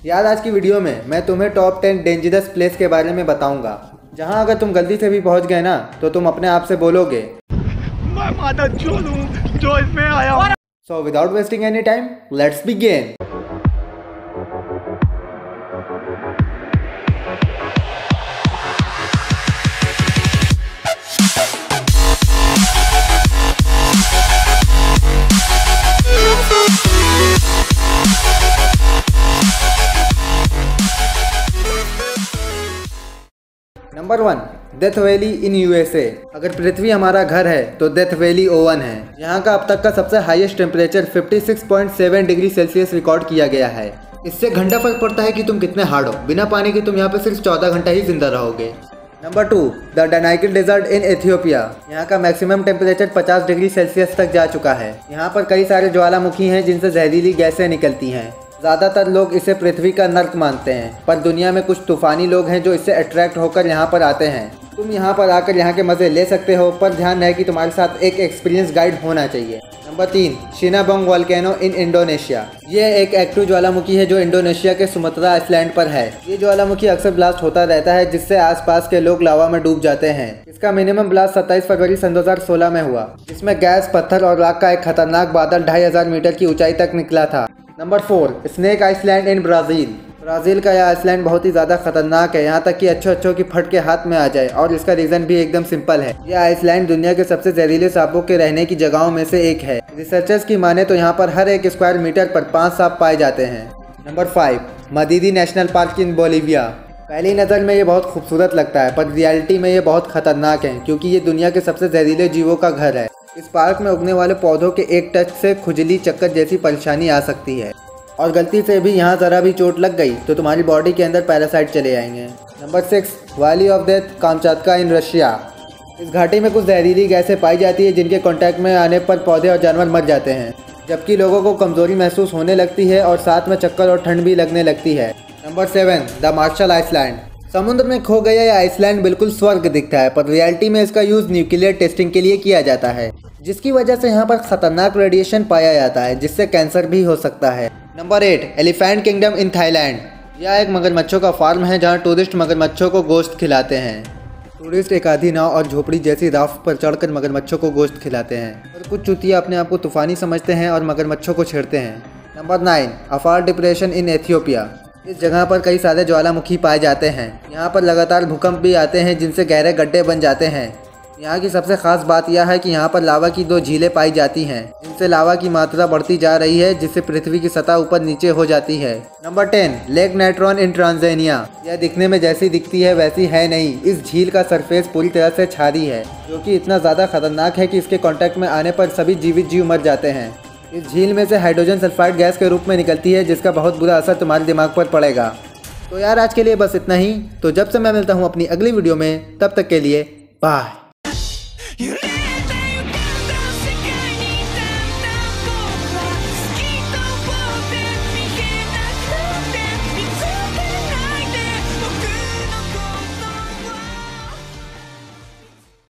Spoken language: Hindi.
यार आज की वीडियो में मैं तुम्हें टॉप 10 डेंजरस प्लेस के बारे में बताऊंगा, जहां अगर तुम गलती से भी पहुंच गए ना तो तुम अपने आप से बोलोगे मैं माता चोद हूं जो इसमें आया। So without wasting any time let's begin. Number 1, Death Valley in USA. अगर पृथ्वी हमारा घर है तो डेथ वैली ओवन है। यहाँ का अब तक का सबसे highest temperature 56.7 degree Celsius record किया गया है। इससे घंटा फर्क पड़ता है कि तुम कितने हार्ड हो। बिना पानी के तुम यहाँ पे सिर्फ 14 घंटा ही जिंदा रहोगे। Number 2, the Danakil Desert in Ethiopia. यहाँ का मैक्सिमम टेम्परेचर 50 डिग्री सेल्सियस तक जा चुका है। यहाँ पर कई सारे ज्वालामुखी हैं जिनसे जहरीली गैसें निकलती हैं। ज़्यादातर लोग इसे पृथ्वी का नर्क मानते हैं, पर दुनिया में कुछ तूफानी लोग हैं जो इससे अट्रैक्ट होकर यहाँ पर आते हैं। तुम यहाँ पर आकर यहाँ के मज़े ले सकते हो, पर ध्यान रहे कि तुम्हारे साथ एक एक्सपीरियंस गाइड होना चाहिए। Number 3, Sinabung Volcano in Indonesia. ये एक एक्टिव ज्वालामुखी है जो इंडोनेशिया के सुमत्रा आइसलैंड पर है। ये ज्वालामुखी अक्सर ब्लास्ट होता रहता है, जिससे आसपास के लोग लावा में डूब जाते हैं। इसका मिनिमम ब्लास्ट 27 फरवरी सन 2016 में हुआ, जिसमें गैस, पत्थर और राख का एक खतरनाक बादल 2500 मीटर की ऊंचाई तक निकला था। Number 4, Snake Island in Brazil. Brazil का यह आइसलैंड बहुत ही ज़्यादा खतरनाक है, यहाँ तक कि अच्छों की फट के हाथ में आ जाए, और इसका रीज़न भी एकदम सिंपल है। यह आइसलैंड दुनिया के सबसे जहरीले सांपों के रहने की जगहों में से एक है। रिसर्चर्स की माने तो यहाँ पर हर एक स्क्वायर मीटर पर 5 सांप पाए जाते हैं। Number 5, Madidi National Park in Bolivia. पहली नज़र में ये बहुत खूबसूरत लगता है, पर रियलिटी में ये बहुत खतरनाक है, क्योंकि ये दुनिया के सबसे जहरीले जीवों का घर है। इस पार्क में उगने वाले पौधों के एक टच से खुजली, चक्कर जैसी परेशानी आ सकती है, और गलती से भी यहाँ ज़रा भी चोट लग गई तो तुम्हारी बॉडी के अंदर पैरासाइट चले आएंगे। Number 6, Valley of Death Kamchatka in Russia. इस घाटी में कुछ जहरीली गैसें पाई जाती है जिनके कांटेक्ट में आने पर पौधे और जानवर मर जाते हैं, जबकि लोगों को कमज़ोरी महसूस होने लगती है और साथ में चक्कर और ठंड भी लगने लगती है। Number 7, the Marshall Island. समुद्र में खो गया यह आइसलैंड बिल्कुल स्वर्ग दिखता है, पर रियलिटी में इसका यूज़ न्यूक्लियर टेस्टिंग के लिए किया जाता है, जिसकी वजह से यहाँ पर खतरनाक रेडिएशन पाया जाता है, जिससे कैंसर भी हो सकता है। Number 8, Elephant Kingdom in Thailand. यह एक मगरमच्छों का फार्म है जहाँ टूरिस्ट मगरमच्छों को गोश्त खिलाते हैं। टूरिस्ट एक आधी नाव और झोपड़ी जैसी राफ्ट पर चढ़कर मगरमच्छों को गोश्त खिलाते हैं, और कुछ चूतिया अपने आप को तूफानी समझते हैं और मगरमच्छों को छेड़ते हैं। Number 9, Afar Depression in Ethiopia. इस जगह पर कई सारे ज्वालामुखी पाए जाते हैं। यहाँ पर लगातार भूकंप भी आते हैं जिनसे गहरे गड्ढे बन जाते हैं। यहाँ की सबसे खास बात यह है कि यहाँ पर लावा की 2 झीलें पाई जाती हैं, जिनसे लावा की मात्रा बढ़ती जा रही है, जिससे पृथ्वी की सतह ऊपर नीचे हो जाती है। Number 10, Lake Natron in Tanzania. यह दिखने में जैसी दिखती है वैसी है नहीं। इस झील का सरफेस पूरी तरह से क्षारीय है, जो कि इतना ज़्यादा खतरनाक है कि इसके कॉन्टैक्ट में आने पर सभी जीवित जीव मर जाते हैं। इस झील में से हाइड्रोजन सल्फाइड गैस के रूप में निकलती है, जिसका बहुत बुरा असर तुम्हारे दिमाग पर पड़ेगा। तो यार आज के लिए बस इतना ही। तो जब से मैं मिलता हूँ अपनी अगली वीडियो में, तब तक के लिए बाय।